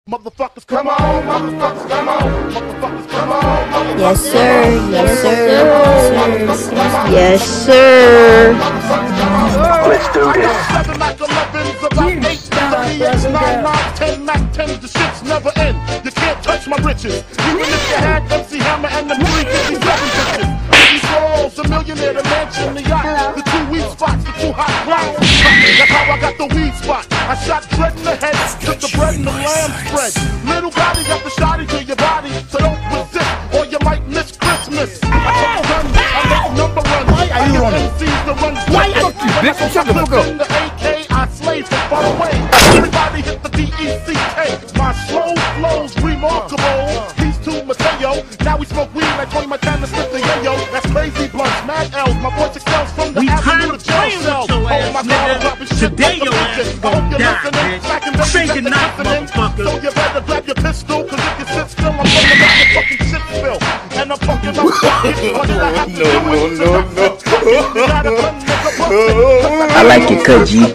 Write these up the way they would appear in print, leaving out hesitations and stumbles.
Motherfuckers, come on, motherfuckers, come on, motherfuckers, come on. Yes, sir. Yes, sir. Yes, sir. Let's do this. 7 Mac 11s, about 8, 38, 9, 9, 10 Mac 10s, the shits never end. You can't touch my riches. Even if you had MC Hammer and the 357 bitches. These rolls, a millionaire, the mansion, the yacht, the 2 weed spots, the 2 hot clouds. That's how I got the weed spot. I shot dread in the head, took the bread and the lamb spread. Little Gotti got the shotty to your body, so don't resist or you might miss Christmas. I took guns, I make number one. Why are you running? MCs to run. Why fuck you, bitch? Shut the fuck up. In the AK, I slave from far away. Everybody hit the D-E-C-K. My slow flow's remarkable. He's too Mateo. Now we smoke weed like Tony Montana, Smith and Yayo. That's crazy blunts, mad L's. My voice excels from the avenue to jail cells. Oh my God, I'm dropping shit. Today your ass is gonna die, bitch. Say goodnight, motherfucker. So you better grab your pistol, cause if you sit still, I'm gonna make your fucking shit spill. And I'm fucking up fucking. What did I have to do with I like it, Koji.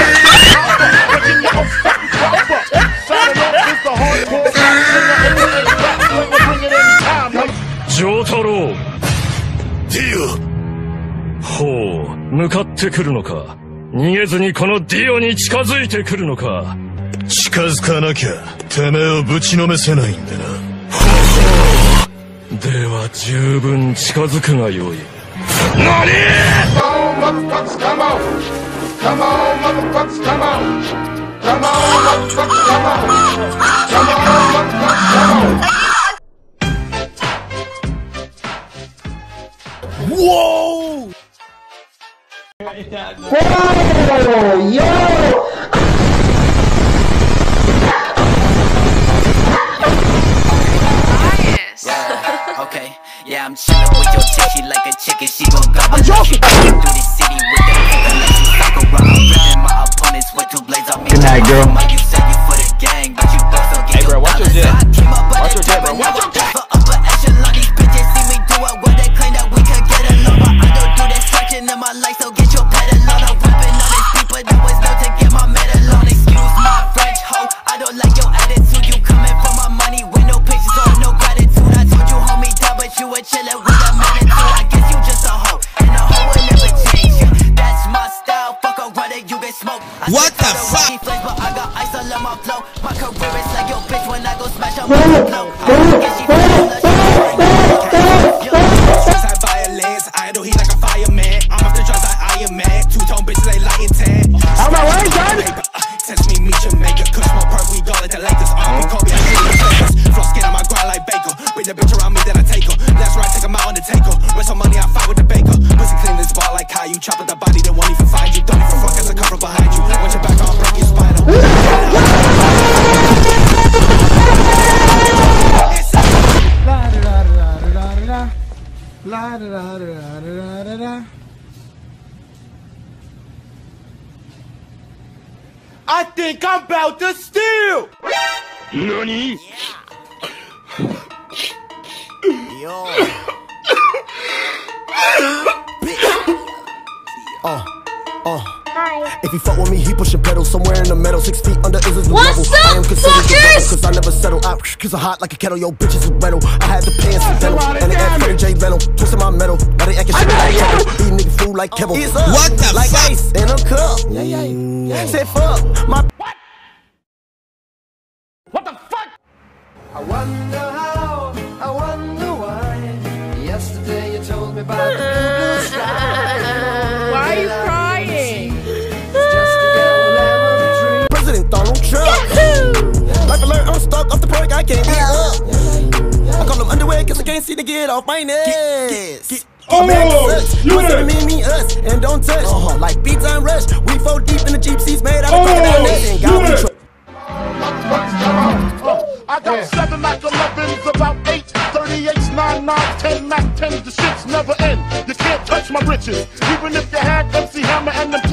Jotaro! Dio! ほう、向かってくるのか。逃げずにこのディオに近づいてくるのか。 近づかなきゃ、てめえをぶちのめせないんでな。 では十分近づくがよい。何？ Come on, motherfuckers, come on. Come on, motherfuckers, come on. Come on, motherfuckers, come on. Come on, motherfuckers, come on. Whoa! Oh, yo! Okay, yeah, I'm chillin' with your chick, she like a chicken, she gon' gobble. I'm joking. Through the city with the paper like she Sakura. I'm ripping my opponents with 2 blades on me. Good night, girl. You say you for the gang, but you both don't get Hey, bro, watch your jet. Watch your jet, bro. Watch your jet. For upper echelon, these bitches see me do it where they claim that we could get along. But I don't do that searching in my life, so get your pedal on. I'm rapping on these people that was known to get my medal on. Excuse my French, ho, I don't like your attitude. You coming for my money with no pictures or no gratitude. I told you hold me down, but you were chillin' with a manatee. I guess you just a hoe, and a hoe will never change you. That's my style, fuck around and you get smoked. What the fuck? But I got ice all on my flow. My career is like your bitch when I go smash up my flow. I guess she Southside violence, idle heat like a fireman. I'm off the drugs like Iron Man. 2-tone bitches they lighting tan. Out my way, son! Test me, meet Jamaica. Kush more perk, we got it to Lakers. We Kobe, I see the Lakers. Floss skin on my grind like Baker. Bring the bitch around me, then I take her. That's right, take 'em out on the taker. Rest some money, I fight with the baker. Pussy clean this bar like how you chop up the body, they won't even find you. Don't even fuck as a cover behind you. Watch your back, I'll break your spinal. La da da da da da da. I think I'm about to steal! NANI? Yo. If he fuck with me, he pushing pedals somewhere in the middle. 6 feet under is his level. What's I am up, considered the rebel, fuckers? cause I never settle out. Cause I'm hot like a kettle, yo, bitches is rental. I had the pants and dental, and they act fucking Jay Leno. Twisting my metal, now they acting shit like Kevin. These niggas fool like Kevin. What the like fuck? ice in a cup. Yeah. Said fuck my. What the fuck? I wonder how, I wonder why. Yesterday you told me about the blue sky. Why are you crying? President Donald Trump. Life alert, I'm stuck off the perk, I can't get up. I call them underwear, cause I can't see to get off my neck. You me, us, and don't touch. Like beats on rush, we 4 deep in the Jeep seats made out of crocodile nuts. And God, we trust. I got 7 Mac 11s, about 8, 38s, 9, 9, 10 Mac 10s, the shits never end. You can't touch my riches, even if you had MC Hammer and them